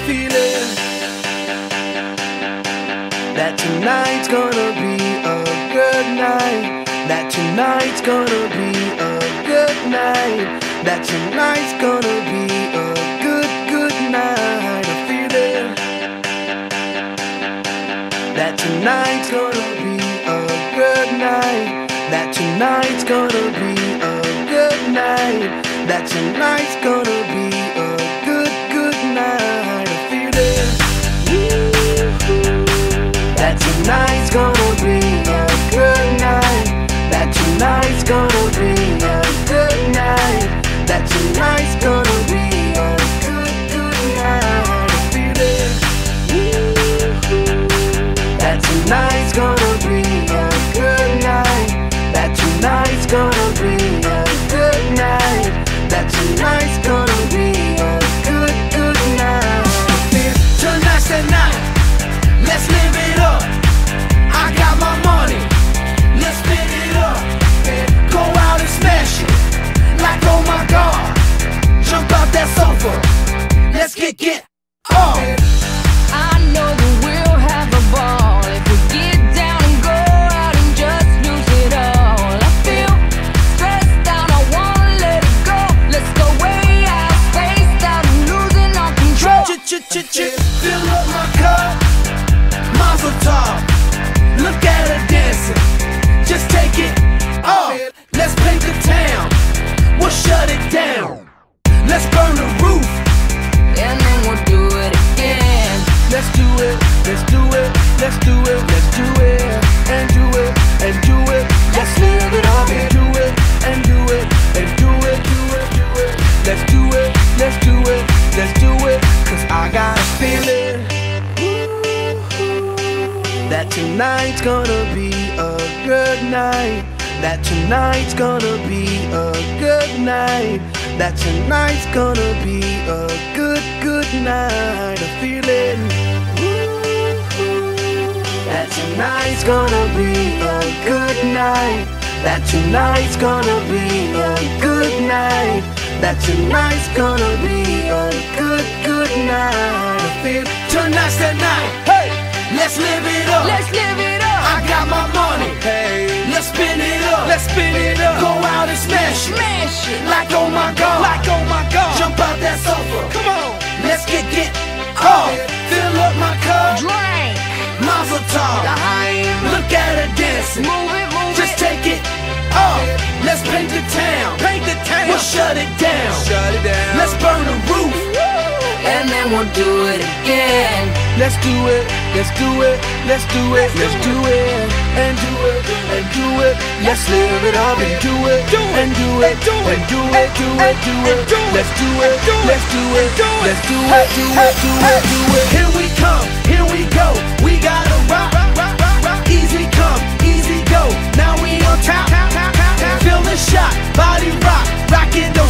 feeling that tonight's gonna be a good night. That tonight's gonna be a good night. That tonight's gonna be a good night. A feeling that tonight's gonna be a good night. That tonight's gonna be a good night. That tonight's gonna be a good night. A feeling that tonight's gonna be a good night. That tonight's gonna be a good night. That tonight's gonna be a good night. A feeling that tonight's gonna be a good night. That tonight's gonna be a good night. That tonight's gonna be a good night. Tonight's the night. Let's live it up. I got my money. Let's spend it up. Go out and smash it. Like oh my God. Jump out that sofa. Let's get off. I know that we'll have a ball if we get down and go out and just lose it all. I feel stressed out, I wanna let it go. Let's go way out, spaced out and losing all control. Fill up my cup, Mazel tov. Look at her dancing, just take it off. Let's paint the town, we'll shut it down. Let's burn the roof, and then we'll do it again. let's do it, let's do it, let's do it, let's do it, and do it, and do it. Let's live it up and do it, and do it, and do it, do it, do it. Let's do it, let's do it, let's do it. Cause I got a feeling that tonight's gonna be a good night. That tonight's gonna be a good night. That tonight's gonna be a good night. A feeling that tonight's gonna be a good night. That tonight's gonna be a good night. That tonight's gonna be a good night. I feel tonight's the night. Hey, let's live it up. Let's live it up. I got my money. Hey, let's spin it up. Let's spin it up. Go out and smash it. Smash it. Like oh my God. Like oh my God. Jump out that sofa. Come on. Let's get off. Fill up my cup. Drink. Mazel tov. Look at her dancing. Move it, move Just it. take it off. Let's paint the town. Paint the town. We'll shut it down. Shut it down. Let's burn the roof. And then we'll do it again. Let's do it, let's do it, let's do it, let's do it, and do it, and do it. Let's live it up and do it, and do it, and do it, do it, do it. Let's do it, let's do it, let's do it, do it, do it, do it. Here we come, here we go. We gotta rock, easy come, easy go. Now we on top, feel the shot, body rock, rock it.